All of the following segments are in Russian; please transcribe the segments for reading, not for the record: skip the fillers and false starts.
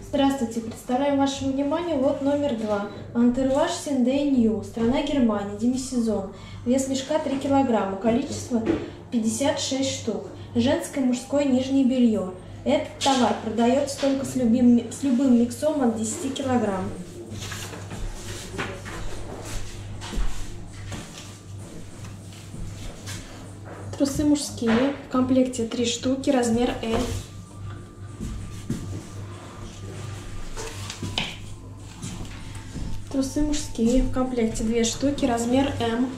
Здравствуйте, представляем вашему вниманию лот номер 2. Антерваш Синдей Нью. Страна Германия. Демисезон. Вес мешка 3 кг. Количество 56 штук. Женское и мужское нижнее белье. Этот товар продается только с любым миксом от 10 кг. Трусы мужские. В комплекте 3 штуки. Размер L. Трусы мужские. В комплекте 2 штуки. Размер М.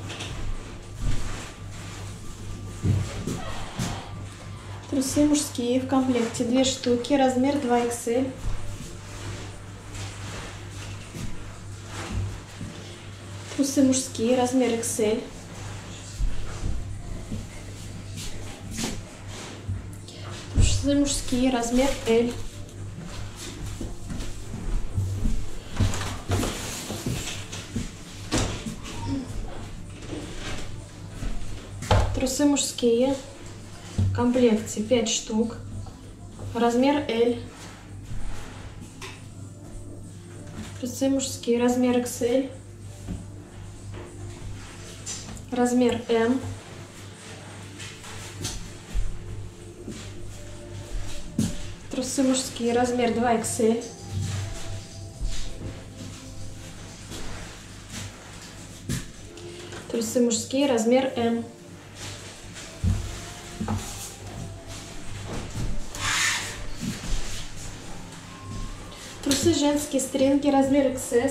Трусы мужские. В комплекте 2 штуки. Размер 2XL. Трусы мужские. Размер XL. Трусы мужские. Размер L. Трусы мужские. В комплекте 5 штук. Размер L. Трусы мужские. Размер XL. Размер M. Трусы мужские. Размер 2XL. Трусы мужские. Размер M. Трусы женские, стринги, размер XS.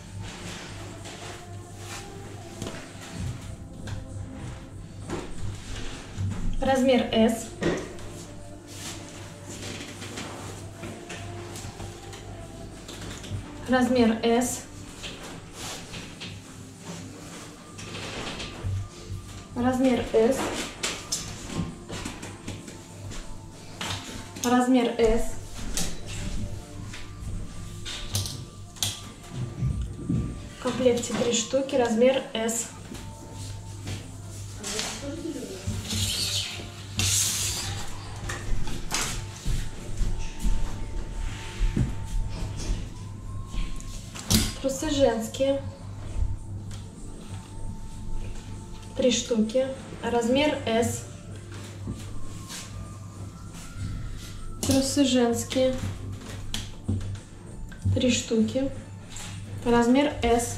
Размер S. Размер S. Размер S. Размер S. В комплекте 3 штуки, размер S. Трусы женские. 3 штуки, размер S. Трусы женские. 3 штуки. Размер S.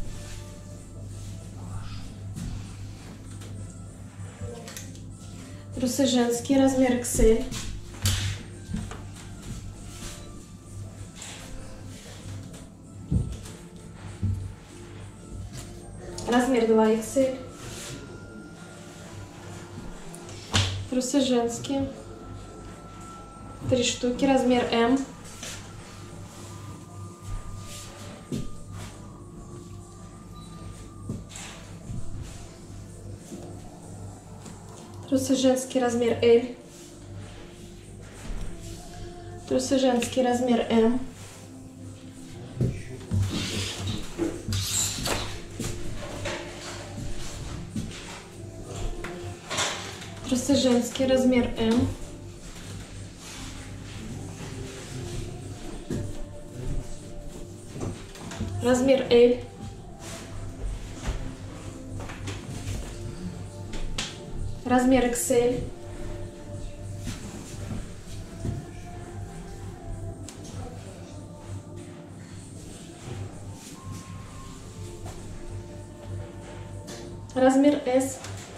Трусы женские. Размер XL. Размер 2XL. Трусы женские. 3 штуки. Размер M. Трусы женские, размер L. Трусы женские, размер M. Трусы женские, размер M. Размер L. Размер XL. Размер S.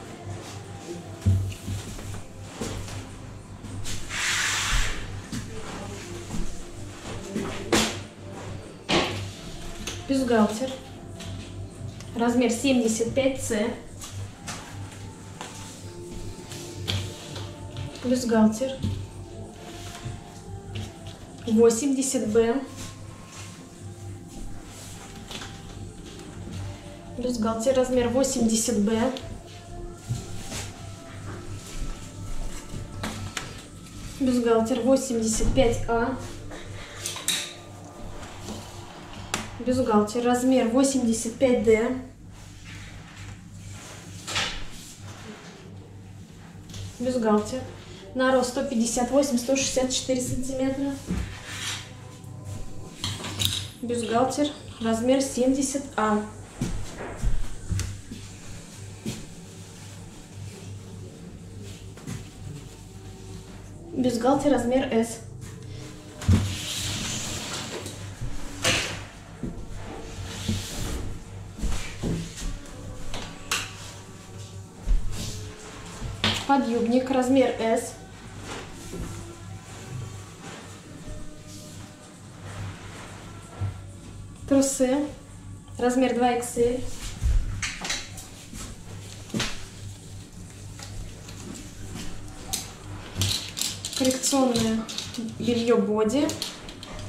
Бюстгальтер. Размер 75C. Бюстгальтер 80B. Бюстгальтер размер 80B. Бюстгальтер 85А. Бюстгальтер размер 85D. Бюстгальтер на рост 158-164 сантиметра. Бюстгальтер, размер 70А. Бюстгальтер, размер S. Подъюбник, размер S. Трусы, размер 2XL. Коллекционное белье боди,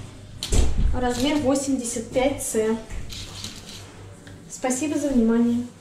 размер 85C. Спасибо за внимание.